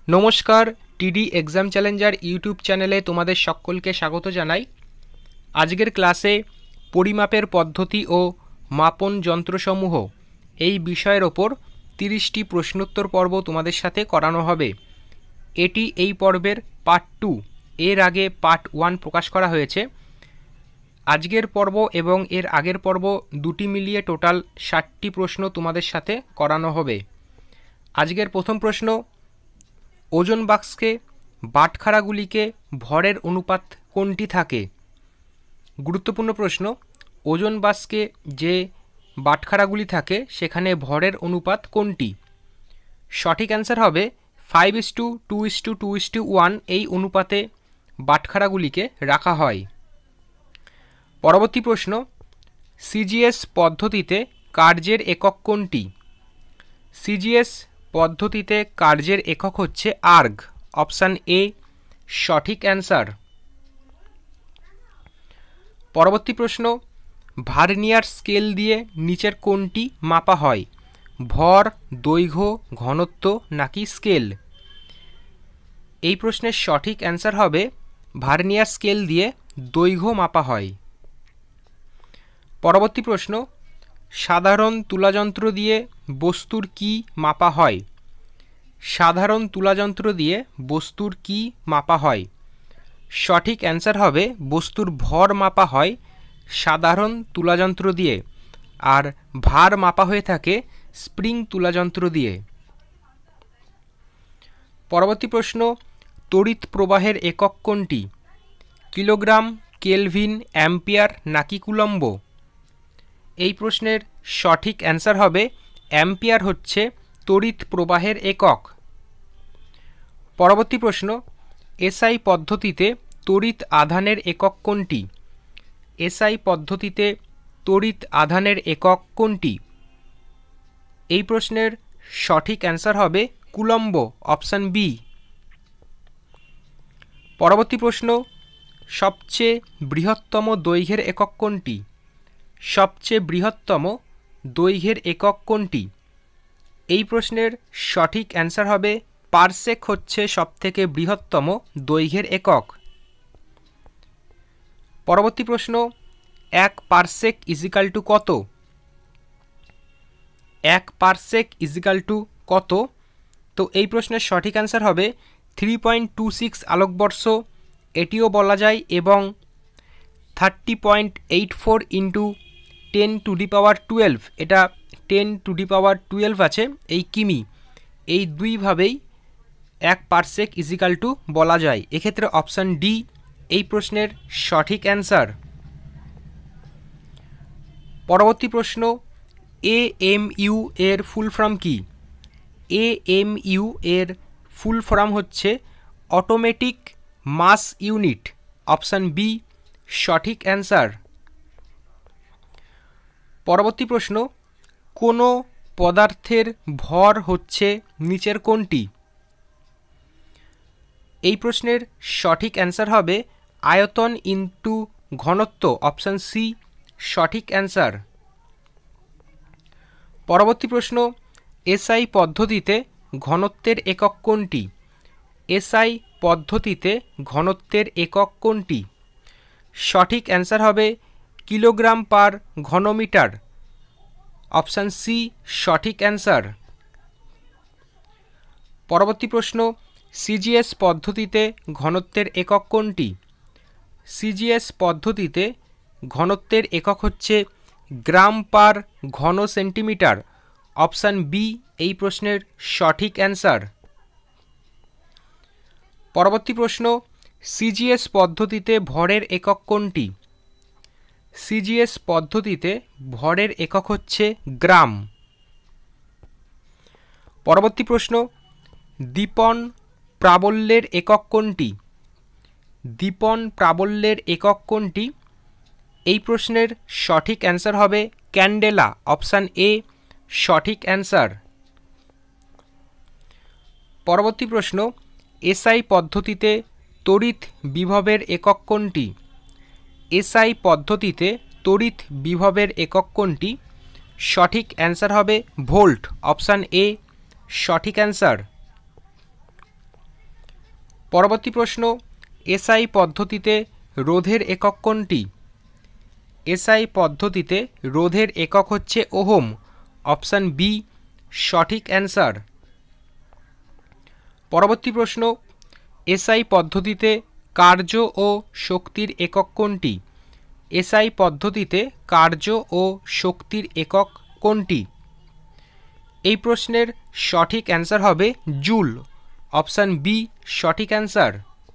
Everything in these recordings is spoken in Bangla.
নমস্কার, টিডি এক্সাম চ্যালেঞ্জার ইউটিউব চ্যানেলে তোমাদের সকলকে স্বাগত জানাই। আজকের ক্লাসে পরিমাপের পদ্ধতি ও মাপন যন্ত্রসমূহ এই বিষয়ের ওপর 30টি প্রশ্নোত্তর পর্ব তোমাদের সাথে করানো হবে। এটি এই পর্বের পার্ট 2। এর আগে পার্ট 1 প্রকাশ করা হয়েছে। আজকের পর্ব এবং এর আগের পর্ব দুটি মিলিয়ে টোটাল 60টি প্রশ্ন তোমাদের সাথে করানো হবে। আজকের প্রথম প্রশ্ন, ওজন বাক্সকে বাটখারাগুলিকে ভরের অনুপাত কোনটি থাকে? গুরুত্বপূর্ণ প্রশ্ন। ওজন বাক্সকে যে বাটখারাগুলি থাকে সেখানে ভরের অনুপাত কোনটি? সঠিক অ্যান্সার হবে 5:2:2:1 এই অনুপাতে বাটখারাগুলিকে রাখা হয়। পরবর্তী প্রশ্ন, সিজিএস পদ্ধতিতে কার্যের একক কোনটি? সিজিএস পদ্ধতিতে কার্যের একক হচ্ছে আর্গ। অপশান এ সঠিক অ্যান্সার। পরবর্তী প্রশ্ন, ভার্নিয়ার স্কেল দিয়ে নিচের কোনটি মাপা হয়? ভর, দৈর্ঘ্য, ঘনত্ব নাকি স্কেল? এই প্রশ্নের সঠিক অ্যান্সার হবে ভার্নিয়ার স্কেল দিয়ে দৈর্ঘ্য মাপা হয়। পরবর্তী প্রশ্ন, সাধারণ তুলাযন্ত্র দিয়ে বস্তুর কি মাপা হয়? সাধারণ তুলাযন্ত্র দিয়ে বস্তুর কি মাপা হয়? সঠিক অ্যান্সার হবে বস্তুর ভর মাপা হয় সাধারণ তুলাযন্ত্র দিয়ে, আর ভার মাপা হয়ে থাকে স্প্রিং তুলাযন্ত্র দিয়ে। পরবর্তী প্রশ্ন, তড়িৎ প্রবাহের একক কোনটি? কিলোগ্রাম, কেলভিন, অ্যাম্পিয়ার নাকি কুলম্ব? এই প্রশ্নের সঠিক অ্যান্সার হবে অ্যাম্পিয়ার হচ্ছে তড়িৎ প্রবাহের একক। পরবর্তী প্রশ্ন, এসআই পদ্ধতিতে তড়িৎ আধানের একক কোনটি? এসআই পদ্ধতিতে তড়িৎ আধানের একক কোনটি? এই প্রশ্নের সঠিক অ্যান্সার হবে কুলম্ব। Option B. পরবর্তী প্রশ্ন, সবচেয়ে বৃহত্তম দৈর্ঘ্যের একক কোনটি? সবচেয়ে বৃহত্তম দৈর্ঘ্যের একক কোনটি? এই প্রশ্নের সঠিক অ্যান্সার হবে পারসেক হচ্ছে সবথেকে বৃহত্তম দৈর্ঘ্যের একক। পরবর্তী প্রশ্ন, 1 পারসেক ইজিক্যাল টু কত? 1 পারসেক ইজিক্যাল টু কত? তো এই প্রশ্নের সঠিক অ্যান্সার হবে 3.26 আলোকবর্ষ। এটিও বলা যায় এবং 30.84 ইন্টু 10⁻12, এটা 10⁻12 আছে এই কিমি। এই দুইভাবেই 1 পারসেক ইজিক্যাল টু বলা যায়। এক্ষেত্রে অপশান ডি এই প্রশ্নের সঠিক অ্যান্সার। পরবর্তী প্রশ্ন, এএমইউ এর ফুল ফর্ম কি? এএমইউ এর ফুল ফর্ম হচ্ছে automatic mass unit. Option B সঠিক অ্যান্সার। পরবর্তী প্রশ্ন, কোনো পদার্থের ভর হচ্ছে নিচের কোনটি? এই প্রশ্নের সঠিক অ্যান্সার হবে আয়তন ইনটু ঘনত্ব। অপশান সি সঠিক অ্যান্সার। পরবর্তী প্রশ্ন, এসআই পদ্ধতিতে ঘনত্বের একক কোনটি? এসআই পদ্ধতিতে ঘনত্বের একক কোনটি? সঠিক অ্যান্সার হবে কিলোগ্রাম পার ঘনমিটার। অপশান সি সঠিক অ্যান্সার। পরবর্তী প্রশ্ন, সিজিএস পদ্ধতিতে ঘনত্বের একক কোনটি? সিজিএস পদ্ধতিতে ঘনত্বের একক হচ্ছে গ্রাম পার ঘন সেন্টিমিটার। অপশান বি এই প্রশ্নের সঠিক অ্যান্সার। পরবর্তী প্রশ্ন, সিজিএস পদ্ধতিতে ভরের একক কোনটি? সিজিএস পদ্ধতিতে ভরের একক হচ্ছে গ্রাম। পরবর্তী প্রশ্ন, দীপন প্রাবল্যের একক কোনটি? দীপন প্রাবল্যের একক কোনটি? এই প্রশ্নের সঠিক অ্যান্সার হবে ক্যান্ডেলা। অপশান এ সঠিক অ্যান্সার। পরবর্তী প্রশ্ন, এসআই পদ্ধতিতে তড়িৎ বিভবের একক কোনটি? এসআই পদ্ধতিতে তড়িৎ বিভবের একক কোনটি? সঠিক অ্যান্সার হবে ভোল্ট। অপশান এ সঠিক অ্যান্সার। পরবর্তী প্রশ্ন, এসআই পদ্ধতিতে রোধের একক কোনটি? এসআই পদ্ধতিতে রোধের একক হচ্ছে ওহম। অপশান বি সঠিক অ্যান্সার। পরবর্তী প্রশ্ন, এসআই পদ্ধতিতে কার্য ও শক্তির একক কোনটি? এসআই পদ্ধতিতে কার্য ও শক্তির একক কোনটি? এই প্রশ্নের সঠিক অ্যান্সার হবে জুল। অপশান বি সঠিক অ্যান্সার।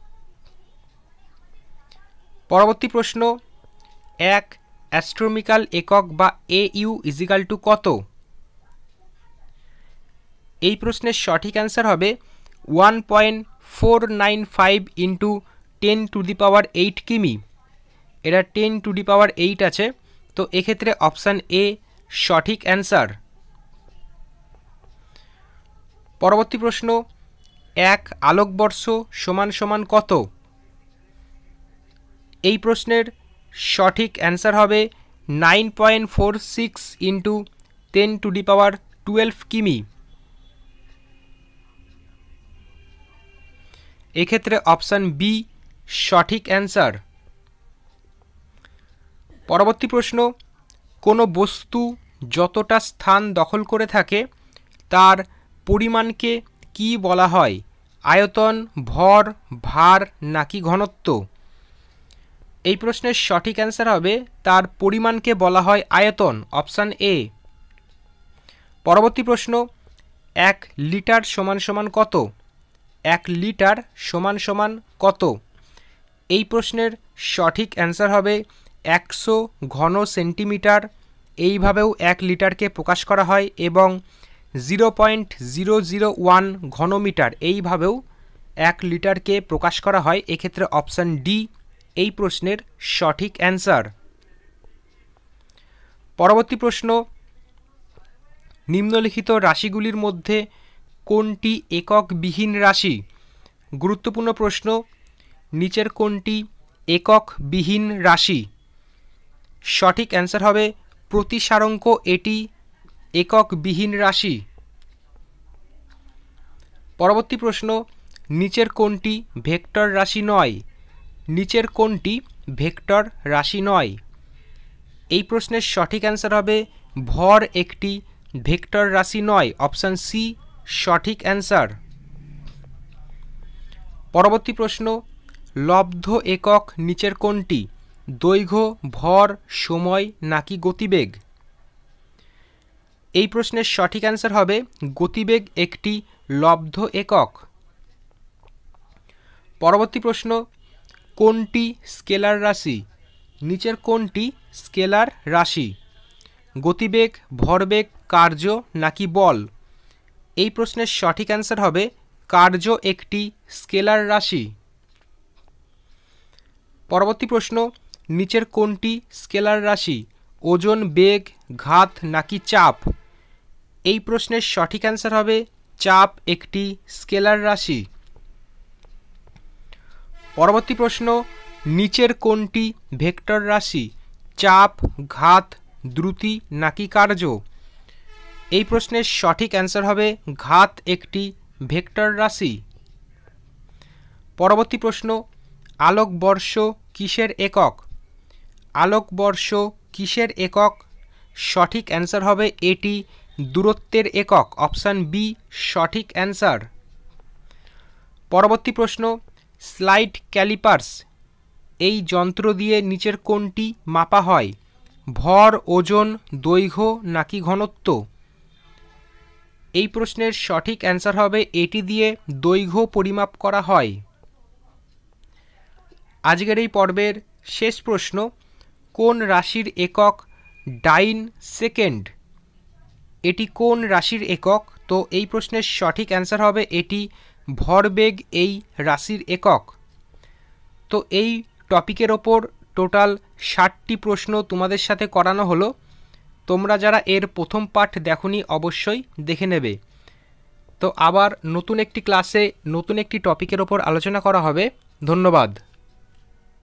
পরবর্তী প্রশ্ন, এক অ্যাস্ট্রোনমিক্যাল একক বা AU ইজিক্যাল টু কত? এই প্রশ্নের সঠিক অ্যান্সার হবে 1.495 ইন্টু 10⁸ কিমি। এটা 10⁸ আছে, তো এক্ষেত্রে অপশান এ সঠিক অ্যান্সার। পরবর্তী প্রশ্ন, এক আলোকবর্ষ সমান সমান কত? এই প্রশ্নের সঠিক অ্যান্সার হবে 9.46 ইন্টু 10⁻12 কিমি। এক্ষেত্রে অপশান বি সঠিক অ্যান্সার। পরবর্তী প্রশ্ন, কোনো বস্তু যতটা স্থান দখল করে থাকে তার পরিমাণকে কি বলা হয়? আয়তন, ভর, ভার নাকি ঘনত্ব? এই প্রশ্নের সঠিক অ্যান্সার হবে তার পরিমাণকে বলা হয় আয়তন। Option A. পরবর্তী প্রশ্ন, 1 লিটার সমান সমান কত? 1 লিটার সমান সমান কত? এই প্রশ্নের সঠিক অ্যান্সার হবে 100 ঘন সেন্টিমিটার। এইভাবেও 1 লিটারকে প্রকাশ করা হয় এবং 0.001 ঘনমিটার এইভাবেও 1 লিটারকে প্রকাশ করা হয়। এক্ষেত্রে অপশান ডি এই প্রশ্নের সঠিক অ্যান্সার। পরবর্তী প্রশ্ন, নিম্নলিখিত রাশিগুলির মধ্যে কোনটি এককবিহীন রাশি? গুরুত্বপূর্ণ প্রশ্ন, নিচের কোনটি এককবিহীন রাশি? সঠিক অ্যান্সার হবে প্রতিসারাঙ্ক, এটি এককবিহীন রাশি। পরবর্তী প্রশ্ন, নিচের কোনটি ভেক্টর রাশি নয়? নিচের কোনটি ভেক্টর রাশি নয়? এই প্রশ্নের সঠিক অ্যান্সার হবে ভর একটি ভেক্টর রাশি নয়। অপশান সি সঠিক অ্যান্সার। পরবর্তী প্রশ্ন, লব্ধ একক নিচের কোনটি? দৈর্ঘ্য, ভর, সময় নাকি গতিবেগ? এই প্রশ্নের সঠিক অ্যান্সার হবে গতিবেগ একটি লব্ধ একক। পরবর্তী প্রশ্ন, কোনটি স্কেলার রাশি? নিচের কোনটি স্কেলার রাশি? গতিবেগ, ভরবেগ, কার্য নাকি বল? এই প্রশ্নের সঠিক অ্যান্সার হবে কার্য একটি স্কেলার রাশি। পরবর্তী প্রশ্ন, নিচের কোনটি স্কেলার রাশি? ওজন, বেগ, ঘাত নাকি চাপ? এই প্রশ্নের সঠিক অ্যান্সার হবে চাপ একটি স্কেলার রাশি। পরবর্তী প্রশ্ন, নিচের কোনটি ভেক্টর রাশি? চাপ, ঘাত, দ্রুতি নাকি কার্য? এই প্রশ্নের সঠিক অ্যান্সার হবে ঘাত একটি ভেক্টর রাশি। পরবর্তী প্রশ্ন, আলোকবর্ষ কিসের একক? আলোকবর্ষ কিসের একক? সঠিক অ্যান্সার হবে এটি দূরত্বের একক। অপশান বি সঠিক অ্যান্সার। পরবর্তী প্রশ্ন, স্লাইড ক্যালিপার্স এই যন্ত্র দিয়ে নিচের কোনটি মাপা হয়? ভর, ওজন, দৈর্ঘ্য নাকি ঘনত্ব? এই প্রশ্নের সঠিক অ্যান্সার হবে এটি দিয়ে দৈর্ঘ্য পরিমাপ করা হয়। আজকের এই পর্বের শেষ প্রশ্ন, কোন রাশির একক ডাইন সেকেন্ড? এটি কোন রাশির একক? তো এই প্রশ্নের সঠিক অ্যান্সার হবে এটি ভরবেগ এই রাশির একক। তো এই টপিকের ওপর টোটাল 60টি প্রশ্ন তোমাদের সাথে করানো হলো। তোমরা যারা এর প্রথম পার্ট দেখোনি অবশ্যই দেখে নেবে। তো আবার নতুন একটি ক্লাসে নতুন একটি টপিকের ওপর আলোচনা করা হবে। ধন্যবাদ।